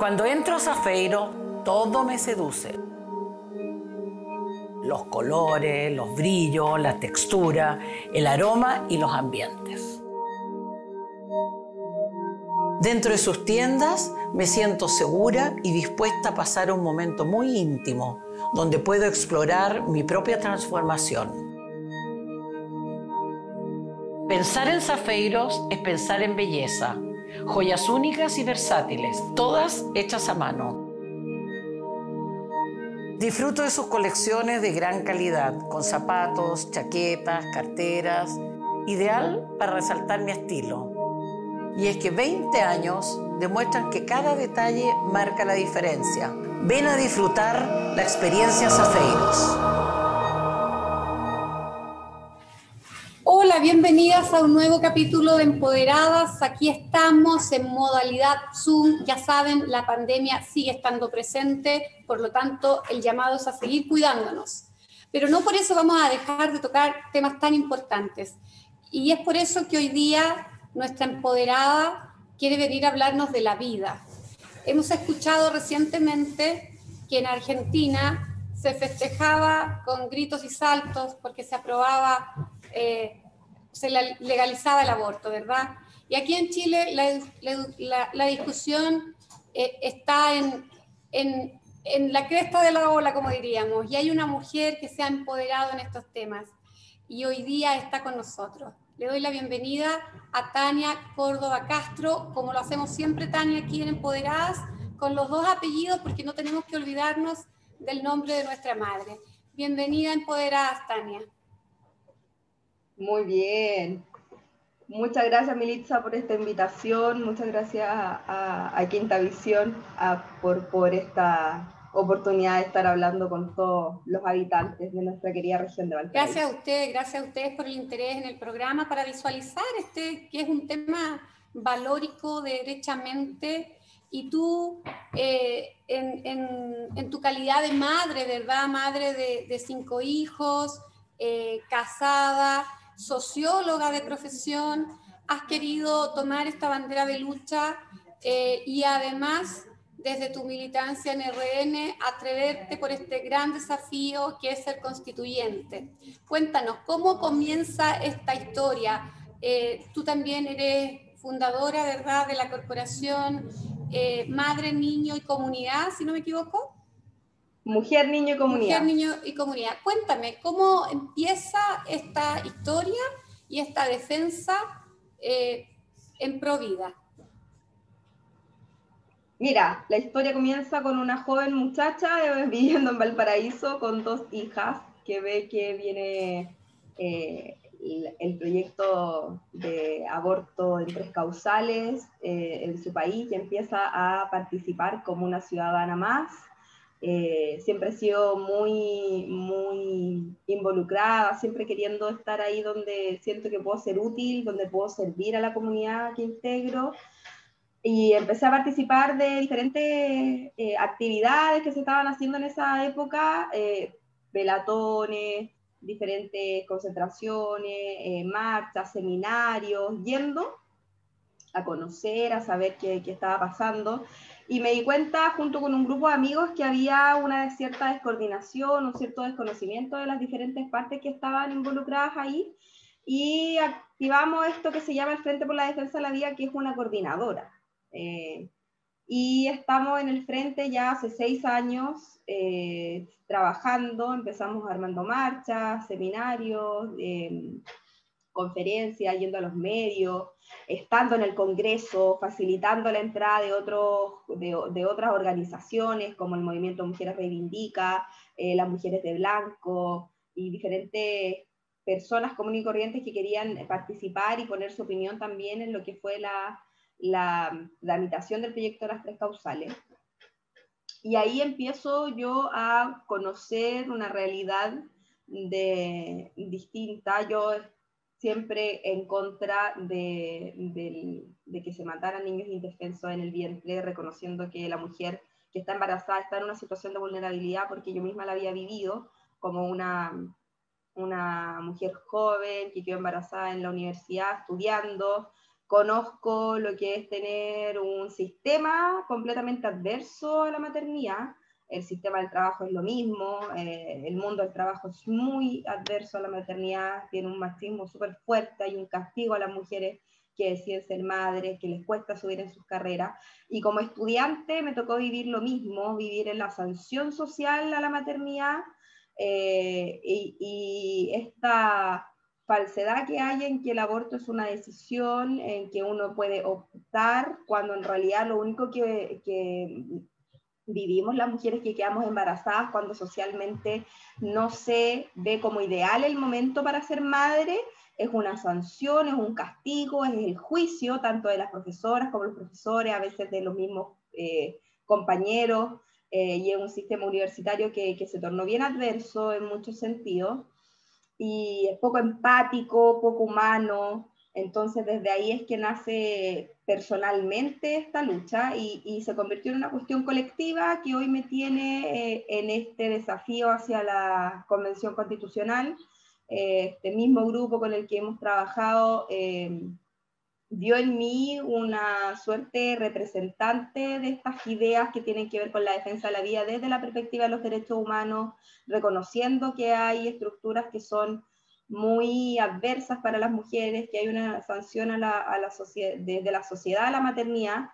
Cuando entro a Safeiro, todo me seduce. Los colores, los brillos, la textura, el aroma y los ambientes. Dentro de sus tiendas me siento segura y dispuesta a pasar un momento muy íntimo, donde puedo explorar mi propia transformación. Pensar en Safeiros es pensar en belleza, joyas únicas y versátiles, todas hechas a mano. Disfruto de sus colecciones de gran calidad, con zapatos, chaquetas, carteras, ideal para resaltar mi estilo. Y es que 20 años demuestran que cada detalle marca la diferencia. Ven a disfrutar la experiencia Safeiros. Hola, bienvenidas a un nuevo capítulo de Empoderadas. Aquí estamos en modalidad Zoom. Ya saben, la pandemia sigue estando presente, por lo tanto, el llamado es a seguir cuidándonos. Pero no por eso vamos a dejar de tocar temas tan importantes. Y es por eso que hoy día nuestra empoderada quiere venir a hablarnos de la vida. Hemos escuchado recientemente que en Argentina se festejaba con gritos y saltos porque se aprobaba, se legalizaba el aborto, ¿verdad? Y aquí en Chile la discusión está en la cresta de la ola, como diríamos, y hay una mujer que se ha empoderado en estos temas y hoy día está con nosotros. Le doy la bienvenida a Tania Córdoba Castro, como lo hacemos siempre, Tania, aquí en Empoderadas, con los dos apellidos, porque no tenemos que olvidarnos del nombre de nuestra madre. Bienvenida a Empoderadas, Tania. Muy bien. Muchas gracias, Militza, por esta invitación. Muchas gracias a Quinta Visión por esta oportunidad de estar hablando con todos los habitantes de nuestra querida región de Valparaíso. Gracias a ustedes por el interés en el programa para visualizar que es un tema valórico derechamente, y tú en tu calidad de madre, ¿verdad? Madre de 5 hijos, casada, socióloga de profesión, has querido tomar esta bandera de lucha y además, desde tu militancia en RN, atreverte por este gran desafío que es ser constituyente. Cuéntanos, ¿cómo comienza esta historia? Tú también eres fundadora, ¿verdad?, de la corporación Madre, Niño y Comunidad, si no me equivoco. Mujer, Niño y Comunidad. Mujer, Niño y Comunidad. Cuéntame, ¿cómo empieza esta historia y esta defensa en pro vida? Mira, la historia comienza con una joven muchacha viviendo en Valparaíso con 2 hijas, que ve que viene el proyecto de aborto en 3 causales en su país, y empieza a participar como una ciudadana más. Siempre he sido muy involucrada, siempre queriendo estar ahí donde siento que puedo ser útil, donde puedo servir a la comunidad que integro. Y empecé a participar de diferentes actividades que se estaban haciendo en esa época, velatones, diferentes concentraciones, marchas, seminarios, yendo a conocer, a saber qué estaba pasando. Y me di cuenta, junto con un grupo de amigos, que había una cierta descoordinación, un cierto desconocimiento de las diferentes partes que estaban involucradas ahí, y activamos esto que se llama el Frente por la Defensa de la Vida, que es una coordinadora. Y estamos en el frente ya hace 6 años trabajando. Empezamos armando marchas, seminarios, conferencias, yendo a los medios, estando en el Congreso, facilitando la entrada de otras organizaciones como el Movimiento Mujeres Reivindica, las Mujeres de Blanco y diferentes personas comunes y corrientes que querían participar y poner su opinión también en lo que fue la tramitación del proyecto de las 3 causales. Y ahí empiezo yo a conocer una realidad distinta. Yo siempre en contra de que se mataran niños indefensos en el vientre, reconociendo que la mujer que está embarazada está en una situación de vulnerabilidad, porque yo misma la había vivido como una mujer joven que quedó embarazada en la universidad estudiando, conozco lo que es tener un sistema completamente adverso a la maternidad. El sistema del trabajo es lo mismo, el mundo del trabajo es muy adverso a la maternidad, tiene un machismo súper fuerte, hay un castigo a las mujeres que deciden ser madres, que les cuesta subir en sus carreras, y como estudiante me tocó vivir lo mismo, vivir en la sanción social a la maternidad, y esta falsedad que hay en que el aborto es una decisión en que uno puede optar, cuando en realidad lo único que vivimos las mujeres que quedamos embarazadas cuando socialmente no se ve como ideal el momento para ser madre, es una sanción, es un castigo, es el juicio, tanto de las profesoras como los profesores, a veces de los mismos compañeros, y es un sistema universitario que se tornó bien adverso en muchos sentidos, y es poco empático, poco humano. Entonces desde ahí es que nace personalmente esta lucha, y se convirtió en una cuestión colectiva que hoy me tiene en este desafío hacia la Convención Constitucional. Este mismo grupo con el que hemos trabajado vio en mí una suerte representante de estas ideas que tienen que ver con la defensa de la vida desde la perspectiva de los derechos humanos, reconociendo que hay estructuras que son muy adversas para las mujeres, que hay una sanción a la desde la sociedad a la maternidad,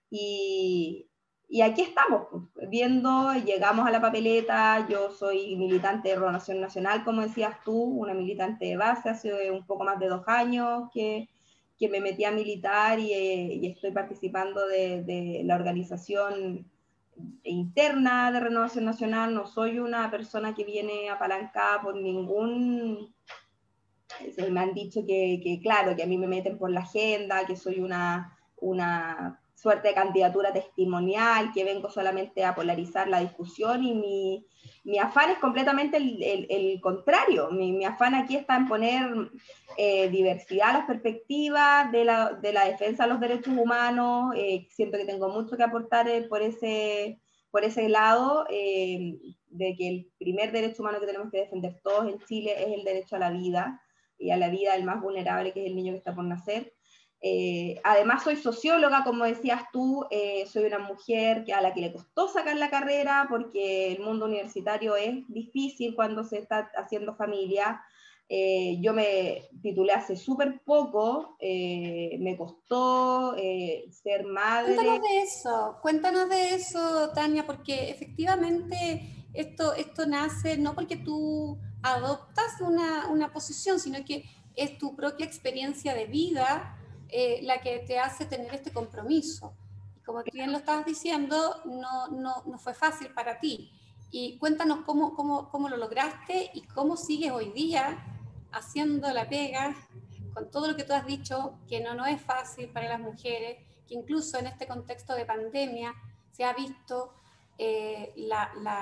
y aquí estamos, viendo, llegamos a la papeleta. Yo soy militante de Renovación Nacional, como decías tú, una militante de base, hace un poco más de 2 años que me metí a militar, y estoy participando de la organización interna de Renovación Nacional. No soy una persona que viene apalancada por ningún... Me han dicho claro, que a mí me meten por la agenda, que soy una suerte de candidatura testimonial, que vengo solamente a polarizar la discusión, y mi afán es completamente el contrario. Mi afán aquí está en poner diversidad a las perspectivas de la defensa de los derechos humanos. Siento que tengo mucho que aportar por ese lado, de que el primer derecho humano que tenemos que defender todos en Chile es el derecho a la vida, y a la vida del más vulnerable, que es el niño que está por nacer. Además soy socióloga, como decías tú, soy una mujer a la que le costó sacar la carrera, porque el mundo universitario es difícil cuando se está haciendo familia. Yo me titulé hace súper poco, me costó ser madre. Cuéntanos de eso, Tania, porque efectivamente esto nace no porque tú adoptas una posición, sino que es tu propia experiencia de vida la que te hace tener este compromiso. Y como tú bien lo estabas diciendo, no fue fácil para ti. Y cuéntanos cómo lo lograste y cómo sigues hoy día haciendo la pega con todo lo que tú has dicho, que no es fácil para las mujeres, que incluso en este contexto de pandemia se ha visto el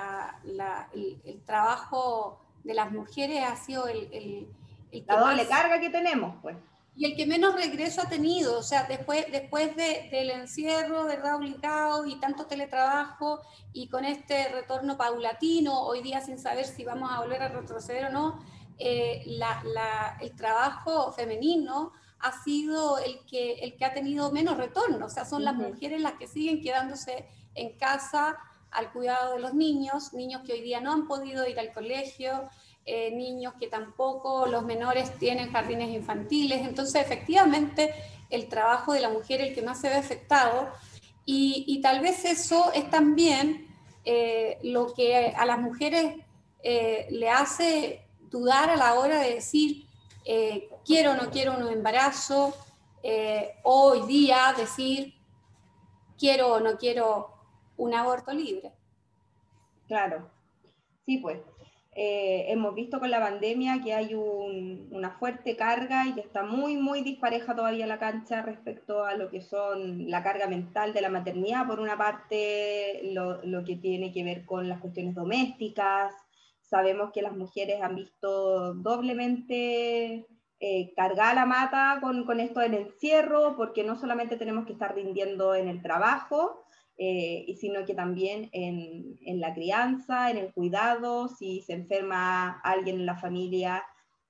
trabajo de las mujeres ha sido el la doble carga que tenemos, pues. Y el que menos regreso ha tenido, o sea, después del encierro, ¿verdad?, obligado, y tanto teletrabajo, y con este retorno paulatino, hoy día sin saber si vamos a volver a retroceder o no, el trabajo femenino ha sido el que ha tenido menos retorno. O sea, son las mujeres las que siguen quedándose en casa al cuidado de los niños que hoy día no han podido ir al colegio, niños que tampoco los menores tienen jardines infantiles. Entonces, efectivamente, el trabajo de la mujer es el que más se ve afectado, y tal vez eso es también lo que a las mujeres le hace dudar a la hora de decir quiero o no quiero un embarazo, hoy día decir quiero o no quiero un aborto libre. Claro, sí, pues. Hemos visto con la pandemia que hay una fuerte carga, y que está muy, muy dispareja todavía la cancha respecto a lo que son la carga mental de la maternidad. Por una parte, lo que tiene que ver con las cuestiones domésticas. Sabemos que las mujeres han visto doblemente cargada la mata con esto del encierro, porque no solamente tenemos que estar rindiendo en el trabajo, sino que también en la crianza, en el cuidado. Si se enferma alguien en la familia,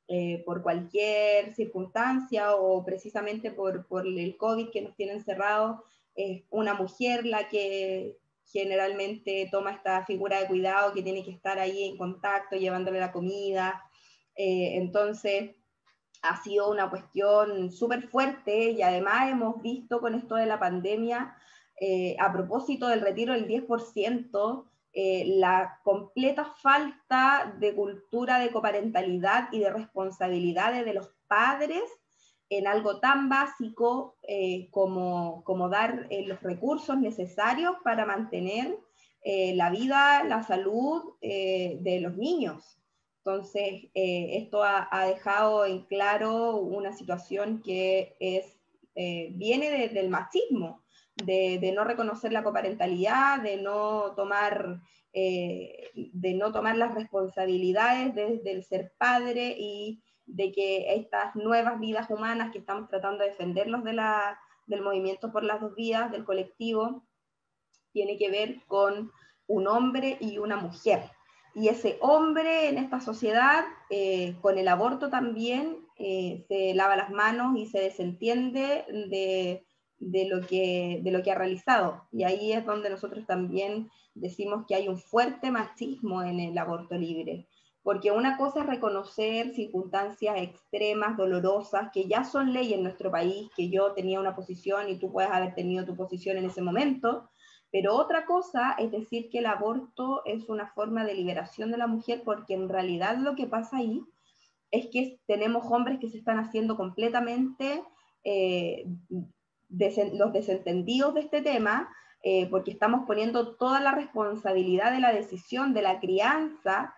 por cualquier circunstancia o precisamente por el COVID que nos tiene encerrados, es una mujer la que generalmente toma esta figura de cuidado, que tiene que estar ahí en contacto, llevándole la comida. Entonces, ha sido una cuestión súper fuerte y además hemos visto con esto de la pandemia, a propósito del retiro del 10%, la completa falta de cultura de coparentalidad y de responsabilidades de los padres en algo tan básico como dar los recursos necesarios para mantener la vida, la salud de los niños. Entonces, esto ha dejado en claro una situación que viene del machismo, de no reconocer la coparentalidad, de no tomar las responsabilidades del ser padre y de que estas nuevas vidas humanas que estamos tratando de defenderlos del movimiento por las dos vidas, del colectivo, tiene que ver con un hombre y una mujer. Y ese hombre en esta sociedad, con el aborto también, se lava las manos y se desentiende de lo que ha realizado. Y ahí es donde nosotros también decimos que hay un fuerte machismo en el aborto libre. Porque una cosa es reconocer circunstancias extremas, dolorosas, que ya son ley en nuestro país, que yo tenía una posición y tú puedes haber tenido tu posición en ese momento, pero otra cosa es decir que el aborto es una forma de liberación de la mujer, porque en realidad lo que pasa ahí es que tenemos hombres que se están haciendo completamente los desentendidos de este tema, porque estamos poniendo toda la responsabilidad de la decisión, de la crianza,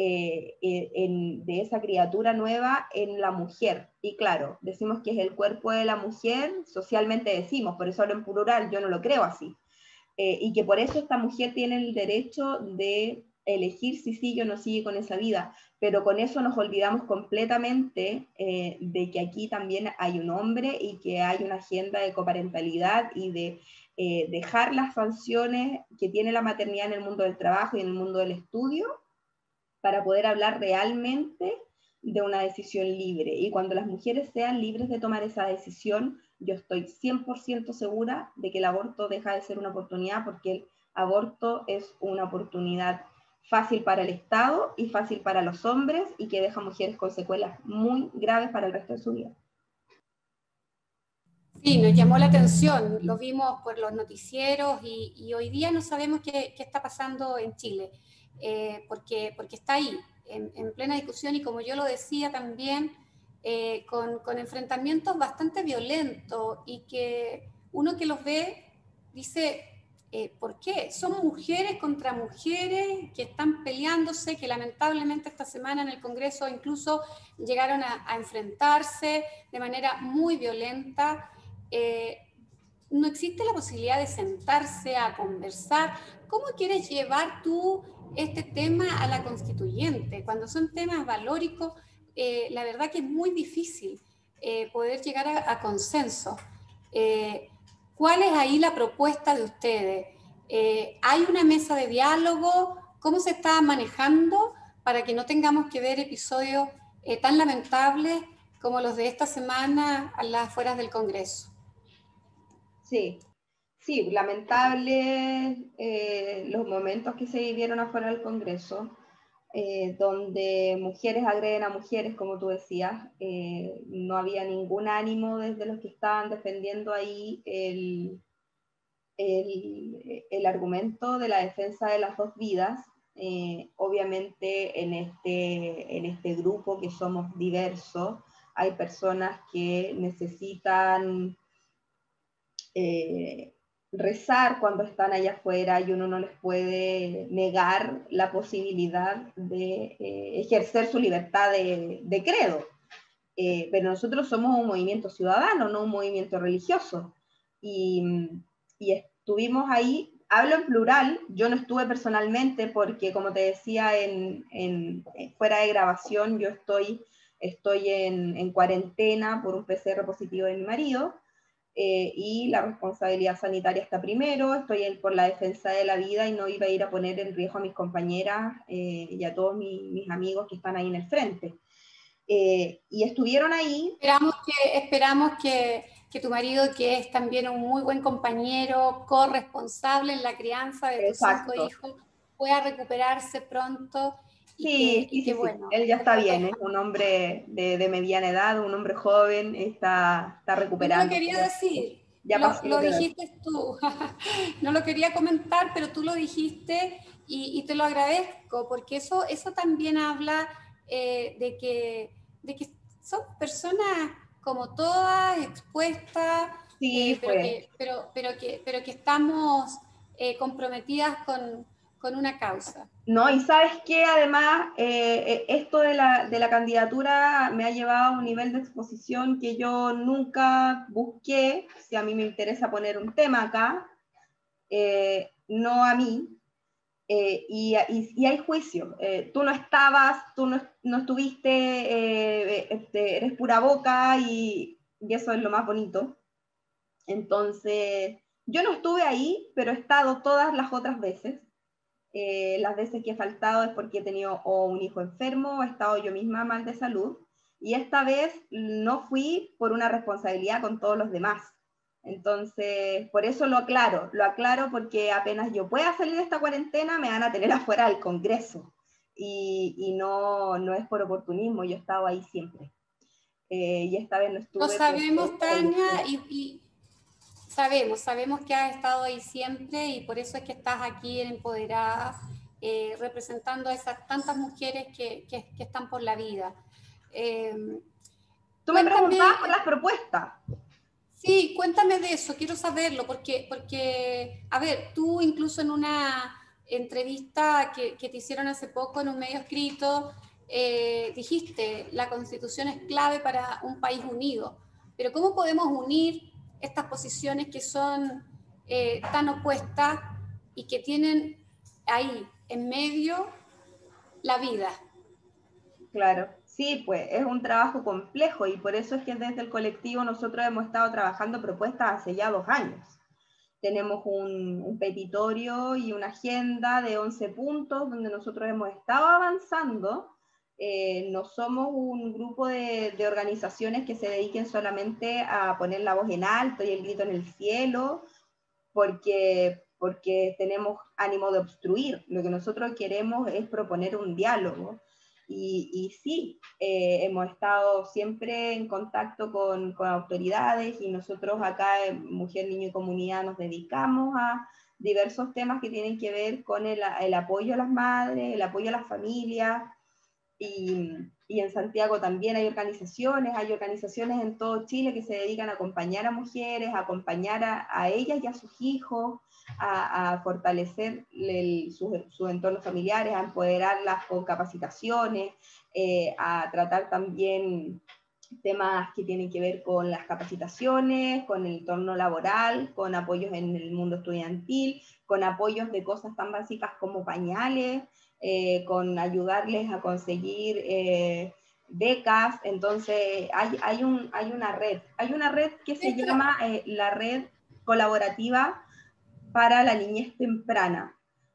de esa criatura nueva en la mujer. Y claro, decimos que es el cuerpo de la mujer, socialmente decimos, por eso hablo en plural, yo no lo creo así. Y que por eso esta mujer tiene el derecho de elegir si sigue o no sigue con esa vida, pero con eso nos olvidamos completamente de que aquí también hay un hombre y que hay una agenda de coparentalidad y de dejar las sanciones que tiene la maternidad en el mundo del trabajo y en el mundo del estudio para poder hablar realmente de una decisión libre. Y cuando las mujeres sean libres de tomar esa decisión, yo estoy 100% segura de que el aborto deja de ser una oportunidad, porque el aborto es una oportunidad fácil para el Estado y fácil para los hombres, y que deja mujeres con secuelas muy graves para el resto de su vida. Sí, nos llamó la atención, lo vimos por los noticieros y hoy día no sabemos qué está pasando en Chile, porque está ahí, en plena discusión, y como yo lo decía también, con enfrentamientos bastante violentos, y que uno que los ve dice, ¿por qué? Son mujeres contra mujeres que están peleándose, que lamentablemente esta semana en el Congreso incluso llegaron a enfrentarse de manera muy violenta. No existe la posibilidad de sentarse a conversar. ¿Cómo quieres llevar tú este tema a la constituyente? Cuando son temas valóricos, la verdad que es muy difícil poder llegar a consenso. ¿Cuál es ahí la propuesta de ustedes? ¿Hay una mesa de diálogo? ¿Cómo se está manejando para que no tengamos que ver episodios tan lamentables como los de esta semana a las afueras del Congreso? Sí, sí, lamentable los momentos que se vivieron afuera del Congreso, donde mujeres agreden a mujeres, como tú decías. No había ningún ánimo desde los que estaban defendiendo ahí el argumento de la defensa de las dos vidas. Obviamente en este grupo, que somos diversos, hay personas que necesitan rezar cuando están allá afuera, y uno no les puede negar la posibilidad de ejercer su libertad de credo. Pero nosotros somos un movimiento ciudadano, no un movimiento religioso. Y estuvimos ahí, hablo en plural, yo no estuve personalmente porque, como te decía, fuera de grabación, yo estoy en cuarentena por un PCR positivo de mi marido, y la responsabilidad sanitaria está primero. Estoy por la defensa de la vida y no iba a ir a poner en riesgo a mis compañeras y a todos mis amigos que están ahí en el frente. Y estuvieron ahí. Esperamos que tu marido, que es también un muy buen compañero, corresponsable en la crianza de tus 5 Exacto. hijos, pueda recuperarse pronto Sí, sí, y que sí, sí. bueno, Él ya está bien, es después. un hombre de mediana edad, un hombre joven, está Yo no lo recuperándose. quería decir, Ya pasó lo lo peor. dijiste tú. No lo quería comentar, pero tú lo dijiste y te lo agradezco, porque eso también habla de que son personas como todas, expuestas, Sí, pues. pero que estamos comprometidas con una causa. No, y sabes que además esto de la candidatura me ha llevado a un nivel de exposición que yo nunca busqué. Si a mí me interesa poner un tema acá, no a mí, y hay juicio. Tú no estabas, no estuviste, eres pura boca y eso es lo más bonito. Entonces, yo no estuve ahí, pero he estado todas las otras veces. Las veces que he faltado es porque he tenido o un hijo enfermo o he estado yo misma mal de salud. Y esta vez no fui por una responsabilidad con todos los demás. Entonces, por eso lo aclaro porque apenas yo pueda salir de esta cuarentena me van a tener afuera del Congreso. Y no es por oportunismo, yo he estado ahí siempre. Y esta vez no Lo estuve por sabemos, esta Tania, elección. y sabemos que has estado ahí siempre y por eso es que estás aquí en Empoderada, representando a esas tantas mujeres que están por la vida. Tú me Cuéntame, preguntabas por las propuestas. sí, cuéntame de eso, quiero saberlo, porque, a ver, tú incluso en una entrevista que te hicieron hace poco en un medio escrito, dijiste, la Constitución es clave para un país unido, pero ¿cómo podemos unir estas posiciones que son tan opuestas y que tienen ahí, en medio, la vida? Claro, sí, pues es un trabajo complejo y por eso es que desde el colectivo nosotros hemos estado trabajando propuestas hace ya 2 años. Tenemos un petitorio y una agenda de 11 puntos donde nosotros hemos estado avanzando. No somos un grupo de organizaciones que se dediquen solamente a poner la voz en alto y el grito en el cielo, porque tenemos ánimo de obstruir. Lo que nosotros queremos es proponer un diálogo. Y sí, hemos estado siempre en contacto con autoridades y nosotros acá en Mujer, Niño y Comunidad nos dedicamos a diversos temas que tienen que ver con el apoyo a las madres, el apoyo a las familias, y en Santiago también hay organizaciones en todo Chile que se dedican a acompañar a mujeres, a acompañar a ellas y a sus hijos, a fortalecer sus entornos familiares, a empoderarlas con capacitaciones, a tratar también temas que tienen que ver con las capacitaciones, con el entorno laboral, con apoyos en el mundo estudiantil, con apoyos de cosas tan básicas como pañales, con ayudarles a conseguir becas. Entonces hay una red que se llama la Red Colaborativa para la Niñez Temprana.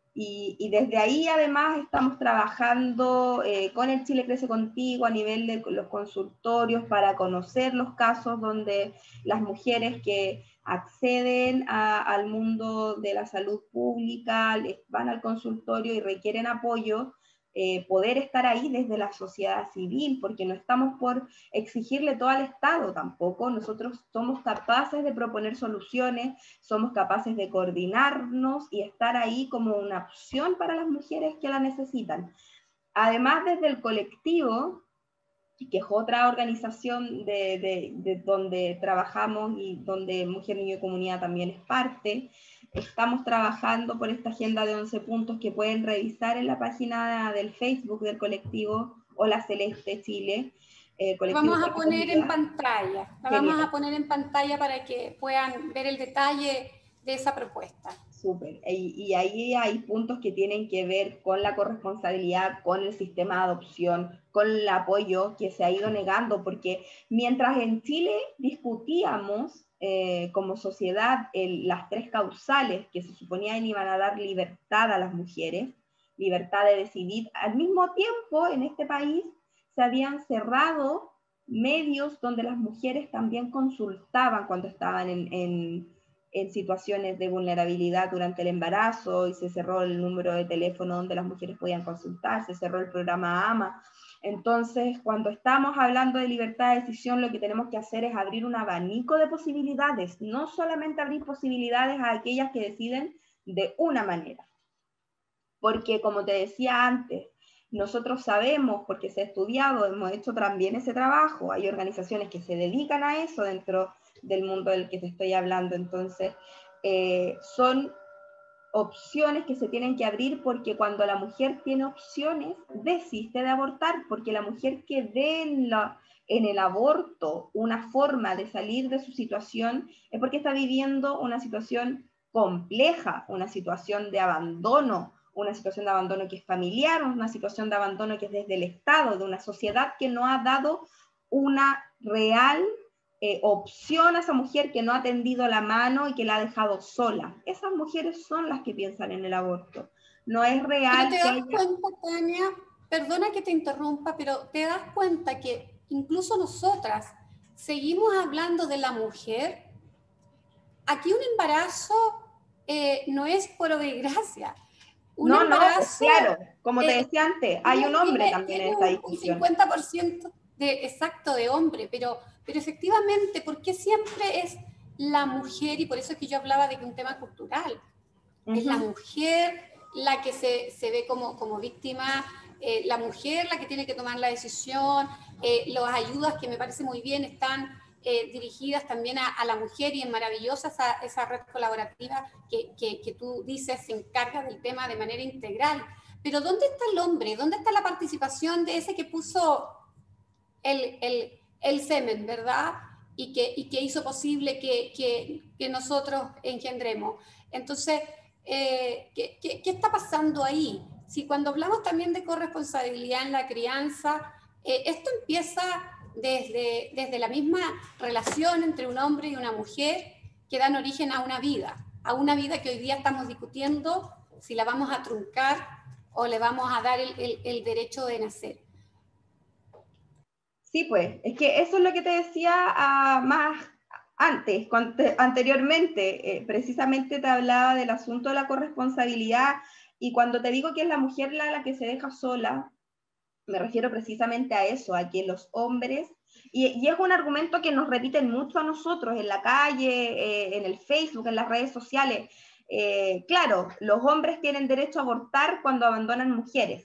Y desde ahí además estamos trabajando con el Chile Crece Contigo a nivel de los consultorios para conocer los casos donde las mujeres que acceden al mundo de la salud pública, van al consultorio y requieren apoyo, poder estar ahí desde la sociedad civil, porque no estamos por exigirle todo al Estado tampoco. Nosotros somos capaces de proponer soluciones, somos capaces de coordinarnos y estar ahí como una opción para las mujeres que la necesitan. Además, desde el colectivo, que es otra organización de donde trabajamos y donde Mujer, Niño y Comunidad también es parte, estamos trabajando por esta agenda de 11 puntos que pueden revisar en la página del Facebook del colectivo Hola Celeste Chile. Colectivo Vamos a Cuerpos poner en Vidas. pantalla, la vamos Genial. a poner en pantalla para que puedan ver el detalle de esa propuesta. Súper. Y ahí hay puntos que tienen que ver con la corresponsabilidad, con el sistema de adopción, con el apoyo que se ha ido negando, porque mientras en Chile discutíamos como sociedad las 3 causales que se suponían iban a dar libertad a las mujeres, libertad de decidir, al mismo tiempo en este país se habían cerrado medios donde las mujeres también consultaban cuando estaban en situaciones de vulnerabilidad durante el embarazo, y se cerró el número de teléfono donde las mujeres podían consultar, se cerró el programa AMA. Entonces, cuando estamos hablando de libertad de decisión, lo que tenemos que hacer es abrir un abanico de posibilidades, no solamente abrir posibilidades a aquellas que deciden de una manera. Porque, como te decía antes, nosotros sabemos, porque se ha estudiado, hemos hecho también ese trabajo, hay organizaciones que se dedican a eso dentro del mundo del que te estoy hablando. Entonces, son opciones que se tienen que abrir, porque cuando la mujer tiene opciones, desiste de abortar, porque la mujer que ve en el aborto una forma de salir de su situación, es porque está viviendo una situación compleja, una situación de abandono, una situación de abandono que es familiar, una situación de abandono que es desde el Estado, de una sociedad que no ha dado una real opción a esa mujer, que no ha tendido la mano y que la ha dejado sola. Esas mujeres son las que piensan en el aborto. No es real. Pero te das cuenta, Tania, perdona que te interrumpa, pero te das cuenta que incluso nosotras seguimos hablando de la mujer. Aquí un embarazo no es por obra y gracia. Un embarazo, claro, como te decía antes, hay un hombre también en esta discusión. Un 50% exacto de hombre, pero efectivamente, ¿por qué siempre es la mujer? Y por eso es que yo hablaba de que un tema cultural. Es la mujer la que se ve como víctima, la mujer la que tiene que tomar la decisión, las ayudas, que me parece muy bien, están dirigidas también a la mujer, y es maravillosa esa red colaborativa que tú dices se encarga del tema de manera integral. Pero ¿dónde está el hombre? ¿Dónde está la participación de ese que puso el semen, verdad? Y que hizo posible que nosotros engendremos. Entonces, ¿qué está pasando ahí? Si cuando hablamos también de corresponsabilidad en la crianza, esto empieza desde la misma relación entre un hombre y una mujer, que dan origen a una vida que hoy día estamos discutiendo si la vamos a truncar o le vamos a dar el derecho de nacer. Sí, pues, es que eso es lo que te decía más antes, anteriormente. Precisamente te hablaba del asunto de la corresponsabilidad, y cuando te digo que es la mujer la que se deja sola, me refiero precisamente a eso, a que los hombres, y es un argumento que nos repiten mucho a nosotros en la calle, en el Facebook, en las redes sociales. Claro, los hombres tienen derecho a abortar cuando abandonan mujeres,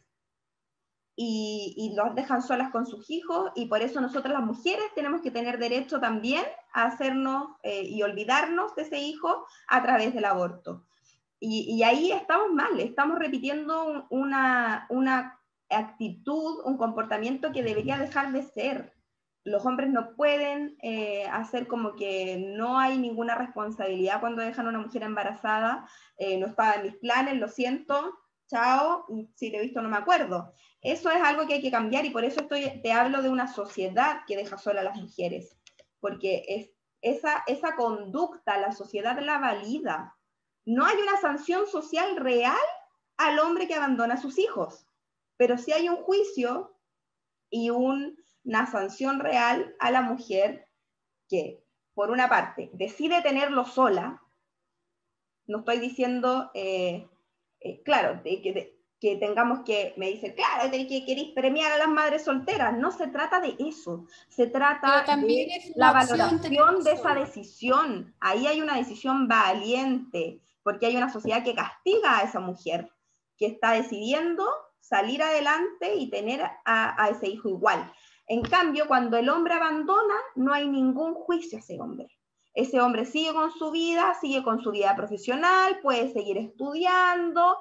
y los dejan solas con sus hijos, y por eso nosotras las mujeres tenemos que tener derecho también a hacernos y olvidarnos de ese hijo a través del aborto. Y ahí estamos mal, estamos repitiendo una actitud, un comportamiento que debería dejar de ser. Los hombres no pueden hacer como que no hay ninguna responsabilidad cuando dejan a una mujer embarazada. No estaba en mis planes, lo siento, chao, si te he visto no me acuerdo. Eso es algo que hay que cambiar, y por eso te hablo de una sociedad que deja sola a las mujeres, porque esa conducta la sociedad la valida. No hay una sanción social real al hombre que abandona a sus hijos, pero sí hay un juicio y una sanción real a la mujer que, por una parte, decide tenerlo sola. No estoy diciendo, claro, que tengamos que, me dicen, claro, que queréis premiar a las madres solteras. No se trata de eso, se trata de la valoración de esa decisión. Ahí hay una decisión valiente, porque hay una sociedad que castiga a esa mujer que está decidiendo salir adelante y tener a ese hijo igual. En cambio, cuando el hombre abandona, no hay ningún juicio a ese hombre. Ese hombre sigue con su vida profesional, puede seguir estudiando,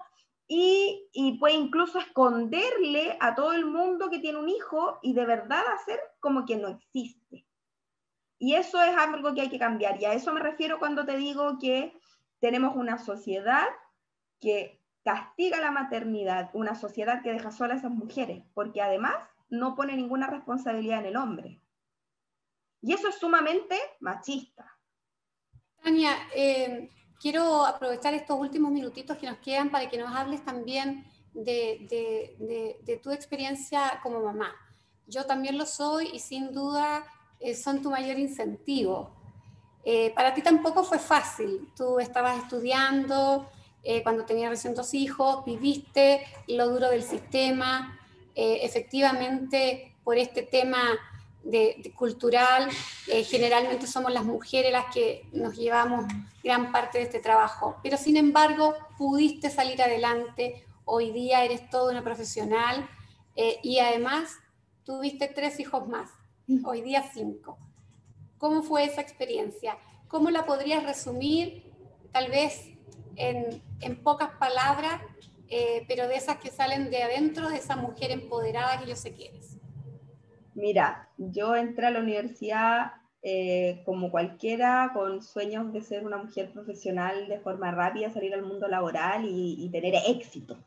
y puede incluso esconderle a todo el mundo que tiene un hijo, y de verdad hacer como que no existe. Y eso es algo que hay que cambiar, y a eso me refiero cuando te digo que tenemos una sociedad que castiga la maternidad, una sociedad que deja sola a esas mujeres, porque además no pone ninguna responsabilidad en el hombre. Y eso es sumamente machista. Tania, quiero aprovechar estos últimos minutitos que nos quedan para que nos hables también de tu experiencia como mamá. yo también lo soy y sin duda son tu mayor incentivo. Para ti tampoco fue fácil, tú estabas estudiando cuando tenías recién 2 hijos, viviste lo duro del sistema, efectivamente por este tema de cultural, generalmente somos las mujeres las que nos llevamos gran parte de este trabajo, pero sin embargo pudiste salir adelante, hoy día eres toda una profesional y además tuviste 3 hijos más, hoy día 5. ¿Cómo fue esa experiencia? ¿Cómo la podrías resumir, tal vez en pocas palabras, pero de esas que salen de adentro, de esa mujer empoderada que yo sé que eres? Mira, yo entré a la universidad como cualquiera, con sueños de ser una mujer profesional de forma rápida, salir al mundo laboral y tener éxito.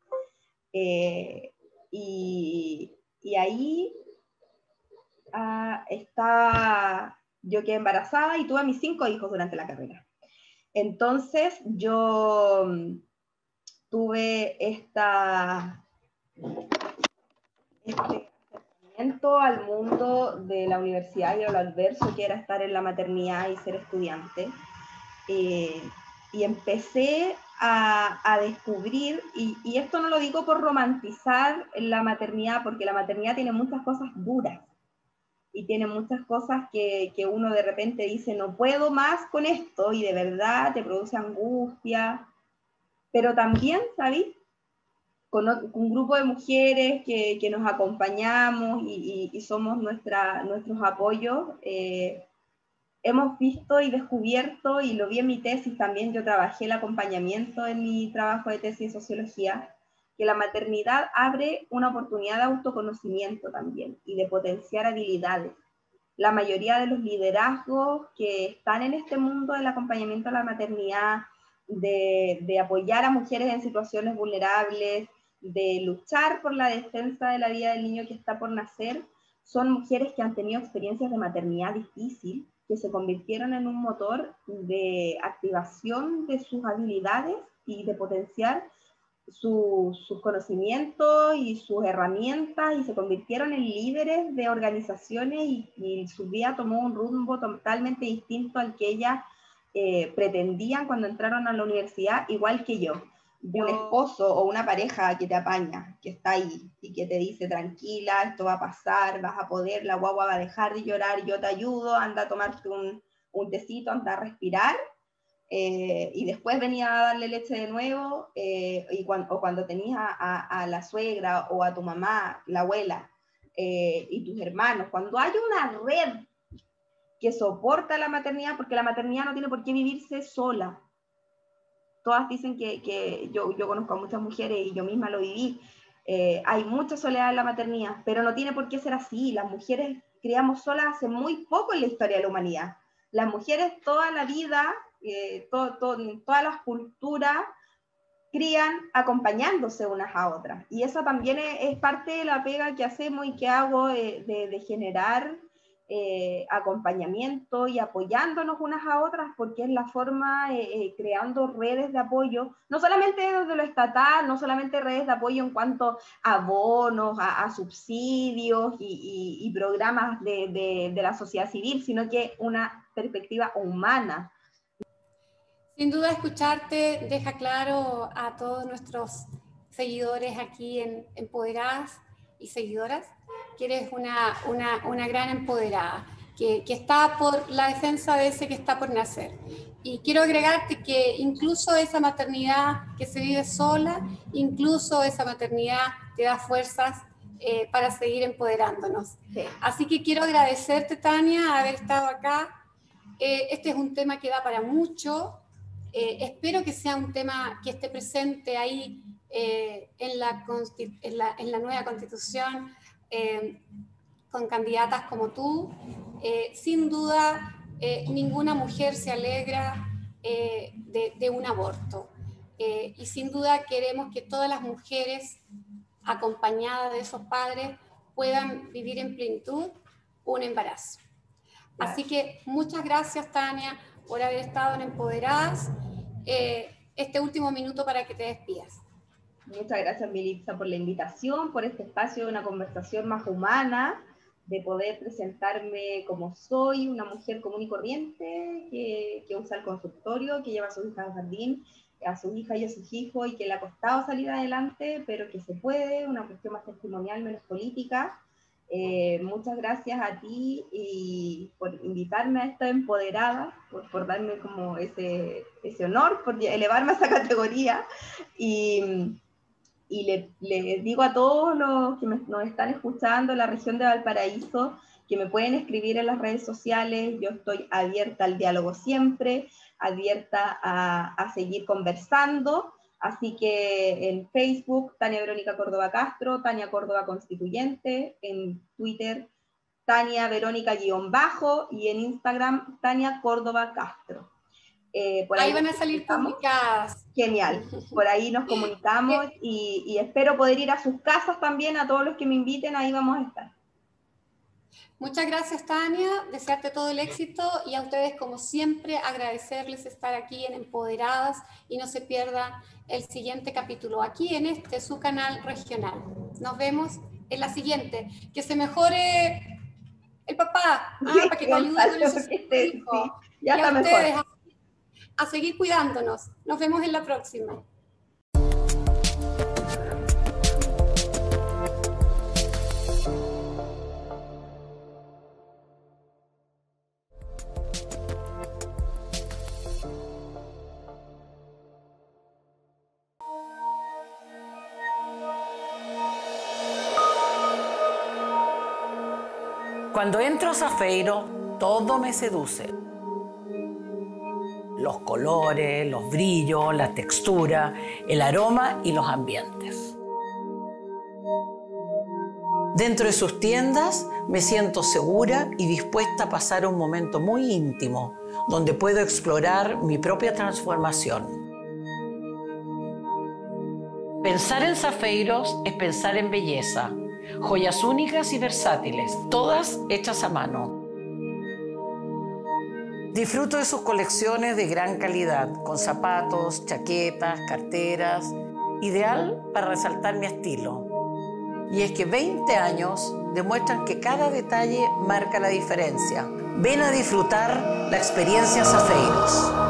Y ahí yo quedé embarazada y tuve a mis 5 hijos durante la carrera. Entonces yo tuve este acercamiento al mundo de la universidad y a lo adverso que era estar en la maternidad y ser estudiante. Y empecé a descubrir, y esto no lo digo por romantizar la maternidad, porque la maternidad tiene muchas cosas duras, y tiene muchas cosas que uno de repente dice, no puedo más con esto, y de verdad te produce angustia, pero también, ¿sabes? Con un grupo de mujeres que nos acompañamos y somos nuestros apoyos, hemos visto y descubierto, y lo vi en mi tesis también, yo trabajé el acompañamiento en mi trabajo de tesis de sociología, que la maternidad abre una oportunidad de autoconocimiento también y de potenciar habilidades. La mayoría de los liderazgos que están en este mundo del acompañamiento a la maternidad, de apoyar a mujeres en situaciones vulnerables, de luchar por la defensa de la vida del niño que está por nacer, son mujeres que han tenido experiencias de maternidad difícil, que se convirtieron en un motor de activación de sus habilidades y de potenciar sus conocimientos y sus herramientas, y se convirtieron en líderes de organizaciones, y su vida tomó un rumbo totalmente distinto al que ellas pretendían cuando entraron a la universidad, igual que yo. Un esposo o una pareja que te apaña, que está ahí y que te dice, tranquila, esto va a pasar, vas a poder, la guagua va a dejar de llorar, yo te ayudo, anda a tomarte un tecito, anda a respirar, y después venía a darle leche de nuevo, o cuando tenías a la suegra o a tu mamá, la abuela, y tus hermanos, cuando hay una red que soporta la maternidad, porque la maternidad no tiene por qué vivirse sola. Todas dicen que yo conozco a muchas mujeres y yo misma lo viví, hay mucha soledad en la maternidad, pero no tiene por qué ser así. Las mujeres criamos solas hace muy poco en la historia de la humanidad. Las mujeres toda la vida, todas las culturas, crían acompañándose unas a otras. Y esa también es parte de la pega que hacemos y que hago de generar acompañamiento y apoyándonos unas a otras, porque es la forma, creando redes de apoyo, no solamente desde lo estatal, no solamente redes de apoyo en cuanto a bonos, a subsidios y programas de la sociedad civil, sino que una perspectiva humana. Sin duda, escucharte deja claro a todos nuestros seguidores aquí en Empoderadas y seguidoras que eres una gran empoderada, que está por la defensa de ese que está por nacer. Y quiero agregarte que incluso esa maternidad que se vive sola, incluso esa maternidad te da fuerzas para seguir empoderándonos. Sí. Así que quiero agradecerte, Tania, haber estado acá. Este es un tema que da para mucho. Espero que sea un tema que esté presente ahí en la nueva constitución, con candidatas como tú. Sin duda, ninguna mujer se alegra de un aborto. Y sin duda queremos que todas las mujeres, acompañadas de esos padres, puedan vivir en plenitud un embarazo. Claro. Así que muchas gracias, Tania, por haber estado en Empoderadas. Este último minuto para que te despidas. Muchas gracias, Militza, por la invitación, por este espacio de una conversación más humana, de poder presentarme como soy, una mujer común y corriente que usa el consultorio, que lleva a sus hijas al jardín, a sus hijas y a sus hijos, y que le ha costado salir adelante, pero que se puede, una cuestión más testimonial, menos política. Muchas gracias a ti y por invitarme a esta empoderada, por darme como ese honor, por elevarme a esa categoría. Y le digo a todos los que nos están escuchando en la región de Valparaíso que me pueden escribir en las redes sociales. Yo estoy abierta al diálogo siempre, abierta a seguir conversando. Así que en Facebook, Tania Verónica Córdoba Castro, Tania Córdoba Constituyente, en Twitter, Tania Verónica_ y en Instagram, Tania Córdoba Castro. Por ahí van a salir publicadas. Genial, por ahí nos comunicamos y espero poder ir a sus casas también, a todos los que me inviten, ahí vamos a estar. Muchas gracias, Tania, desearte todo el éxito y a ustedes, como siempre, agradecerles estar aquí en Empoderadas y no se pierdan el siguiente capítulo aquí en su canal regional. Nos vemos en la siguiente. Que se mejore el papá, para que te ayude con esos hijos. Sí, ya y está a ustedes, mejor. A seguir cuidándonos. Nos vemos en la próxima. Cuando entro a Safeiro, todo me seduce. Los colores, los brillos, la textura, el aroma y los ambientes. Dentro de sus tiendas me siento segura y dispuesta a pasar un momento muy íntimo, donde puedo explorar mi propia transformación. Pensar en Safeiros es pensar en belleza, joyas únicas y versátiles, todas hechas a mano. Disfruto de sus colecciones de gran calidad, con zapatos, chaquetas, carteras, ideal para resaltar mi estilo. Y es que 20 años demuestran que cada detalle marca la diferencia. Ven a disfrutar la experiencia Safeiros.